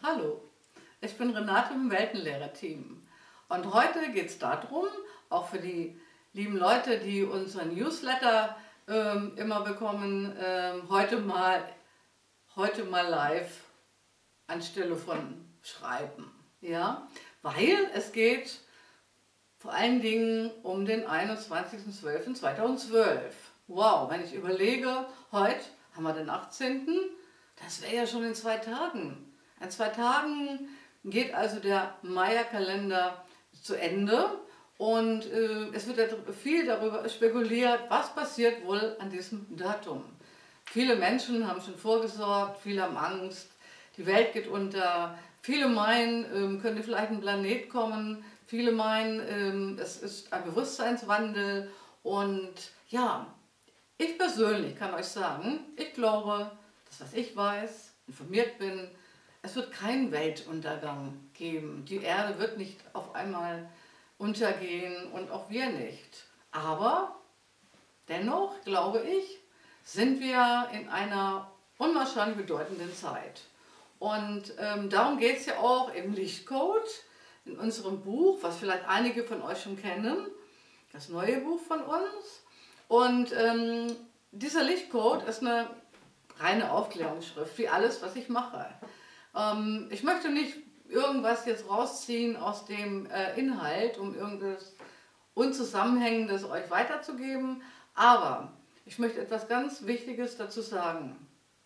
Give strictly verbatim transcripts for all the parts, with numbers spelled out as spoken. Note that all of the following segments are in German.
Hallo, ich bin Renate im Weltenlehrer-Team und heute geht es darum, auch für die lieben Leute, die unseren Newsletter ähm, immer bekommen, ähm, heute, mal, heute mal live anstelle von Schreiben. Ja? Weil es geht vor allen Dingen um den einundzwanzigsten zwölften zweitausendzwölf. Wow, wenn ich überlege, heute haben wir den achtzehnten Das wäre ja schon in zwei Tagen. In zwei Tagen geht also der Maya-Kalender zu Ende und äh, es wird viel darüber spekuliert, was passiert wohl an diesem Datum. Viele Menschen haben schon vorgesorgt, viele haben Angst, die Welt geht unter, viele meinen, ähm, könnte vielleicht ein Planet kommen, viele meinen, ähm, es ist ein Bewusstseinswandel und ja, ich persönlich kann euch sagen, ich glaube, das was ich weiß, informiert bin, es wird keinen Weltuntergang geben. Die Erde wird nicht auf einmal untergehen und auch wir nicht. Aber dennoch, glaube ich, sind wir in einer unwahrscheinlich bedeutenden Zeit. Und ähm, darum geht es ja auch im Lichtcode, in unserem Buch, was vielleicht einige von euch schon kennen, das neue Buch von uns. Und ähm, dieser Lichtcode ist eine reine Aufklärungsschrift, wie alles, was ich mache. Ähm, ich möchte nicht irgendwas jetzt rausziehen aus dem äh, Inhalt, um irgendwas Unzusammenhängendes euch weiterzugeben, aber ich möchte etwas ganz Wichtiges dazu sagen.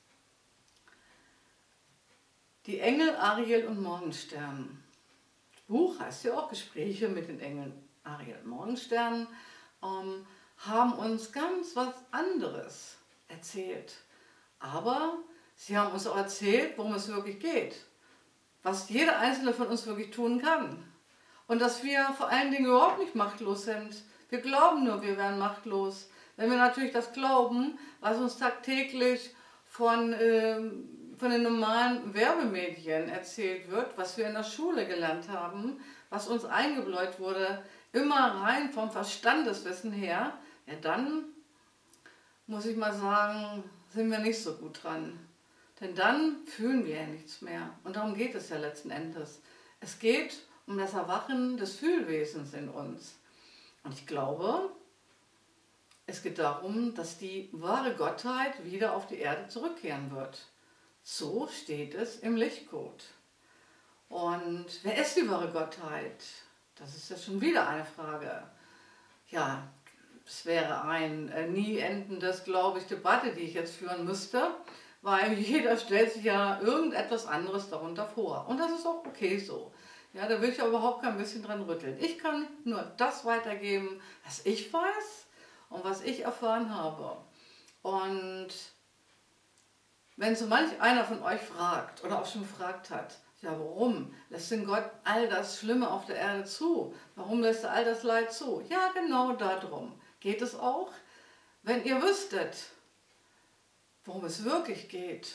Die Engel Ariel und Morgenstern. Das Buch heißt ja auch Gespräche mit den Engeln Ariel und Morgenstern, ähm, haben uns ganz was anderes erzählt. Aber sie haben uns auch erzählt, worum es wirklich geht. Was jeder Einzelne von uns wirklich tun kann. Und dass wir vor allen Dingen überhaupt nicht machtlos sind. Wir glauben nur, wir wären machtlos. Wenn wir natürlich das glauben, was uns tagtäglich von, äh, von den normalen Werbemedien erzählt wird, was wir in der Schule gelernt haben, was uns eingebläut wurde, immer rein vom Verstandeswissen her, ja dann, muss ich mal sagen, sind wir nicht so gut dran. Denn dann fühlen wir ja nichts mehr. Und darum geht es ja letzten Endes. Es geht um das Erwachen des Fühlwesens in uns. Und ich glaube, es geht darum, dass die wahre Gottheit wieder auf die Erde zurückkehren wird. So steht es im Lichtcode. Und wer ist die wahre Gottheit? Das ist ja schon wieder eine Frage. Ja, es wäre ein äh, nie endendes, glaube ich, Debatte, die ich jetzt führen müsste, weil jeder stellt sich ja irgendetwas anderes darunter vor. Und das ist auch okay so. Ja, da will ich ja überhaupt kein bisschen dran rütteln. Ich kann nur das weitergeben, was ich weiß und was ich erfahren habe. Und wenn so manch einer von euch fragt oder auch schon gefragt hat, ja, warum lässt denn Gott all das Schlimme auf der Erde zu? Warum lässt er all das Leid zu? Ja, genau darum geht es auch. Wenn ihr wüsstet, worum es wirklich geht,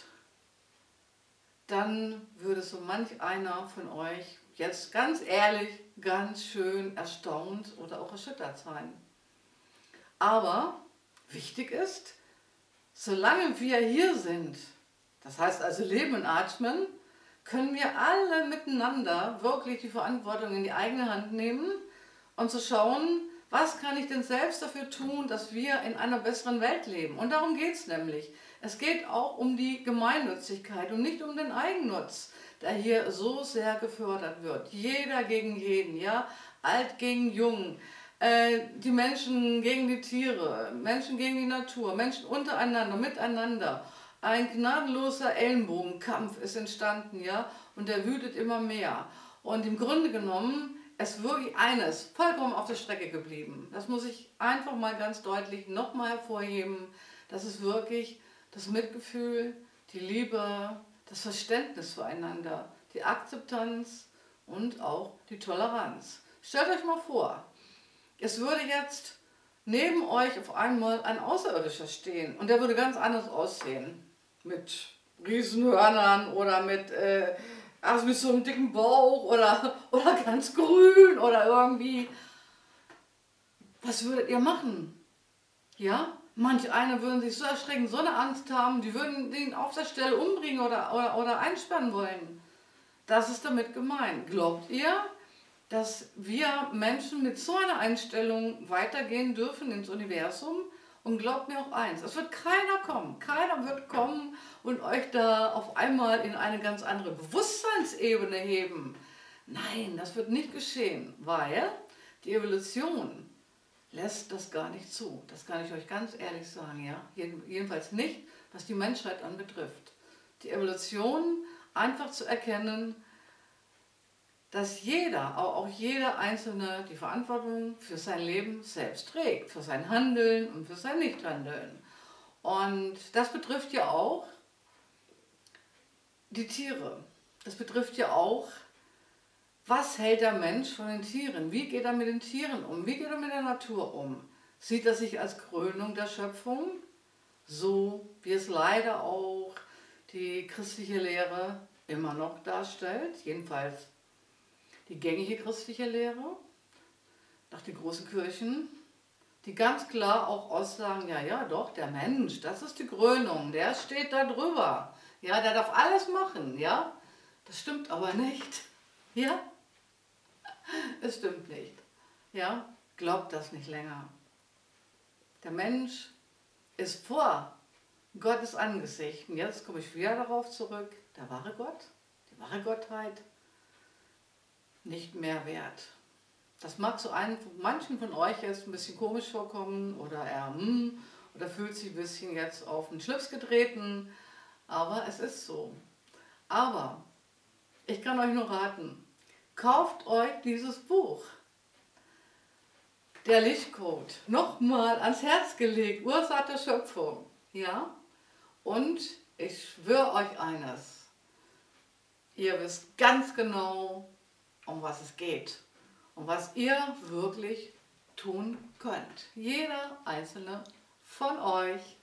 dann würde so manch einer von euch jetzt ganz ehrlich, ganz schön erstaunt oder auch erschüttert sein. Aber wichtig ist, solange wir hier sind, das heißt also leben und atmen, können wir alle miteinander wirklich die Verantwortung in die eigene Hand nehmen und zu schauen, was kann ich denn selbst dafür tun, dass wir in einer besseren Welt leben? Und darum geht es nämlich. Es geht auch um die Gemeinnützigkeit und nicht um den Eigennutz, der hier so sehr gefördert wird. Jeder gegen jeden, ja, alt gegen jung, äh, die Menschen gegen die Tiere, Menschen gegen die Natur, Menschen untereinander, miteinander. Ein gnadenloser Ellenbogenkampf ist entstanden, ja, und der wütet immer mehr. Und im Grunde genommen ist wirklich eines vollkommen auf der Strecke geblieben. Das muss ich einfach mal ganz deutlich nochmal hervorheben. Das ist wirklich das Mitgefühl, die Liebe, das Verständnis füreinander, die Akzeptanz und auch die Toleranz. Stellt euch mal vor, es würde jetzt neben euch auf einmal ein Außerirdischer stehen und der würde ganz anders aussehen. Mit Riesenhörnern oder mit, äh, also mit so einem dicken Bauch oder, oder ganz grün oder irgendwie. Was würdet ihr machen? Ja? Manch einer würden sich so erschrecken, so eine Angst haben, die würden den auf der Stelle umbringen oder, oder, oder einsperren wollen. Das ist damit gemeint. Glaubt ihr, dass wir Menschen mit so einer Einstellung weitergehen dürfen ins Universum? Und glaubt mir auch eins, es wird keiner kommen, keiner wird kommen und euch da auf einmal in eine ganz andere Bewusstseinsebene heben. Nein, das wird nicht geschehen, weil die Evolution lässt das gar nicht zu. Das kann ich euch ganz ehrlich sagen, ja. Jedenfalls nicht, was die Menschheit anbetrifft. Die Evolution einfach zu erkennen, dass jeder, auch jeder Einzelne, die Verantwortung für sein Leben selbst trägt, für sein Handeln und für sein Nichthandeln. Und das betrifft ja auch die Tiere. Das betrifft ja auch, was hält der Mensch von den Tieren? Wie geht er mit den Tieren um? Wie geht er mit der Natur um? Sieht er sich als Krönung der Schöpfung? So wie es leider auch die christliche Lehre immer noch darstellt, jedenfalls die gängige christliche Lehre, nach den großen Kirchen, die ganz klar auch aussagen, ja, ja, doch, der Mensch, das ist die Krönung, der steht da drüber, ja, der darf alles machen, ja, das stimmt aber nicht, ja, es stimmt nicht, ja, glaubt das nicht länger. Der Mensch ist vor Gottes Angesicht, und jetzt komme ich wieder darauf zurück, der wahre Gott, die wahre Gottheit, nicht mehr wert. Das mag zu einem, manchen von euch jetzt ein bisschen komisch vorkommen oder er hm, oder fühlt sich ein bisschen jetzt auf den Schlips getreten, aber es ist so. Aber ich kann euch nur raten, kauft euch dieses Buch, der Lichtcode, nochmal ans Herz gelegt, Ursache der Schöpfung, ja? Und ich schwöre euch eines, ihr wisst ganz genau, um was es geht und was ihr wirklich tun könnt. Jeder einzelne von euch.